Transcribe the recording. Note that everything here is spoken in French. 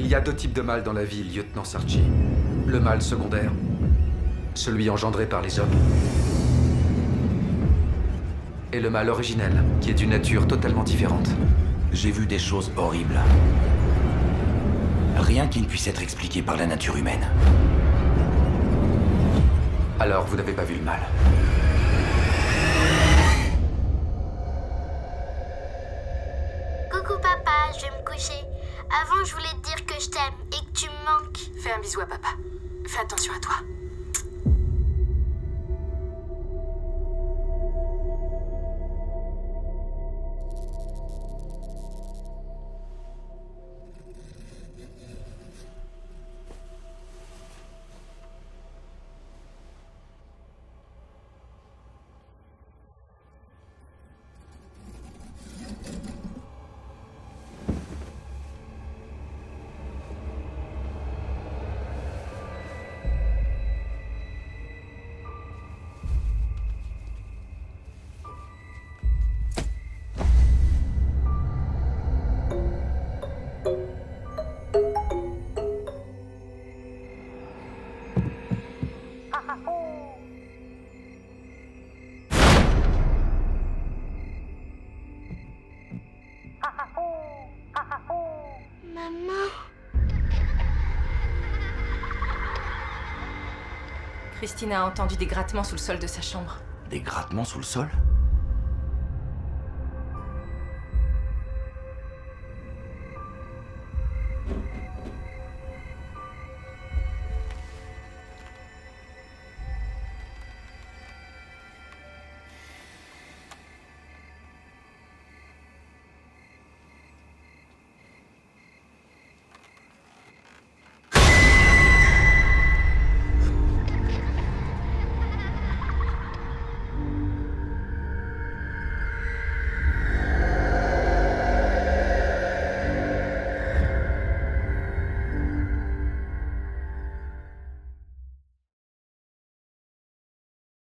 Il y a deux types de mal dans la vie, lieutenant Sarchi. Le mal secondaire, celui engendré par les hommes. Et le mal originel, qui est d'une nature totalement différente. J'ai vu des choses horribles. Rien qui ne puisse être expliqué par la nature humaine. Alors, vous n'avez pas vu le mal. Coucou papa, je vais me coucher. Avant, je voulais te dire que je t'aime et que tu me manques. Fais un bisou à papa. Fais attention à toi. Maman. Christine a entendu des grattements sous le sol de sa chambre. Des grattements sous le sol?